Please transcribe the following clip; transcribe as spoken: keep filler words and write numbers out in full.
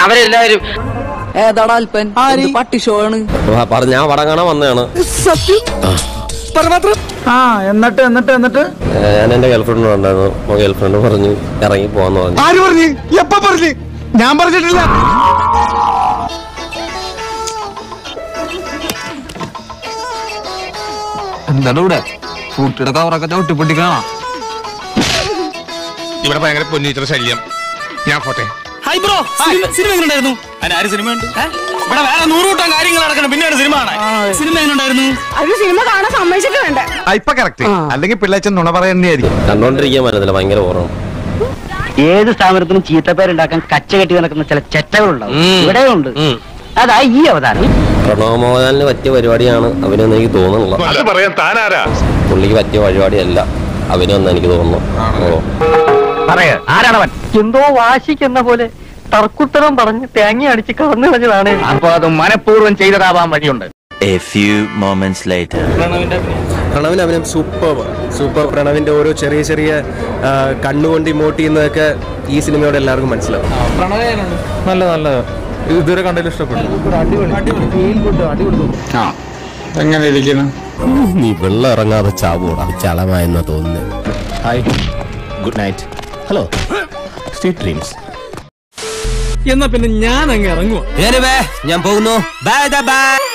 അവരെല്ലാവരും ഏതാടാ അല്പൻ പട്ടി ഷോ ആണ് ഞാൻ പടം കാണാൻ വന്നതാണ്. ആ എന്നിട്ട് എന്നിട്ട് എന്നിട്ട് ഞാൻ എന്റെ ഗേൾഫ്രണ്ട് ഉണ്ടായിരുന്നു. ഗേൾഫ്രണ്ട് പറഞ്ഞു ഇറങ്ങി പോവാന്ന് പറഞ്ഞു. ആര് പറഞ്ഞു? എപ്പ പറഞ്ഞു? ഞാൻ പറഞ്ഞിട്ടില്ല. എന്താണ് ഇവിടെ കൂട്ടിയുടെ കവറൊക്കെ ചവിട്ടിപ്പൊട്ടി കാണാം. ഇവിടെ ഭയങ്കര പൊന്നിച്ചിട്ട് ശല്യം. ഞാൻ പോട്ടെ. ഹായ് ബ്രോ, സിനിമ എങ്ങനെ ഉണ്ടായിരുന്നു? അതിനാര് സിനിമ ഉണ്ട്? ഇവിടെ വേറെ നൂറുകൂട്ടം കാര്യങ്ങൾ നടക്കണം, പിന്നെയാണ് സിനിമ കാണാൻ. സിനിമ എങ്ങനെ ഉണ്ടായിരുന്നു? അത് സിനിമ കാണാൻ സമ്മതിച്ചിട്ടുണ്ട്. ഇപ്പൊ കറക്റ്റ്. അല്ലെങ്കിൽ പിള്ളേച്ചൻ നുണ പറയുന്നതായിരിക്കും. കണ്ടോണ്ടിരിക്കാൻ പറ്റത്തില്ല, ഭയങ്കര ഓർമ്മ. ഏത് സ്ഥാപനത്തിനും ചീത്തപ്പേരുണ്ടാക്കാൻ കച്ച കെട്ടി നടക്കുന്ന ചില ചെറ്റകളുണ്ടാവും. ഇവിടെ ഉണ്ട്. അതാ ഈ അവതാരം. പ്രണവ് മോഹൻലാലിന് പറ്റിയ പരിപാടിയാണ് അവനെന്ന് എനിക്ക് തോന്നുന്നില്ല. പുള്ളിക്ക് പറ്റിയ പരിപാടിയല്ല അവനെന്ന് എനിക്ക് തോന്നുന്നു. ആരാണവൻ? എന്തോ വാശിക്കെന്ന പോലെ തർക്കുത്തരം പറഞ്ഞ് തേങ്ങ അടിച്ച് കടന്നു കളഞ്ഞതാണ്. അപ്പൊ അത് മനഃപൂർവ്വം ചെയ്തതാവാൻ വഴിയുണ്ട്. A few moments later. പ്രണവിന്റെ അഭിനയം സൂപ്പർ സൂപ്പർ. പ്രണവിന്റെ ഓരോ ചെറിയ ചെറിയ കണ്ണുകൊണ്ട് ഇമോട്ട് ചെയ്യുന്നതൊക്കെ ഈ സിനിമയോട് എല്ലാവർക്കും മനസ്സിലാവും. നല്ല നല്ല ഇതുവരെ കണ്ടതിൽ ഇഷ്ടപ്പെട്ടു. എങ്ങനെ ഇരിക്കുന്നു? നീ വെള്ളം ഇറങ്ങാതെ ചാവൂടാ, ചളമായെന്നാ തോന്നുന്നത്. Hi, good night. Hello, sweet dreams. എന്നാ പിന്നെ ഞാൻ അങ്ങ് ഇറങ്ങുവാ. ഞാൻ പോകുന്നു. Bye by.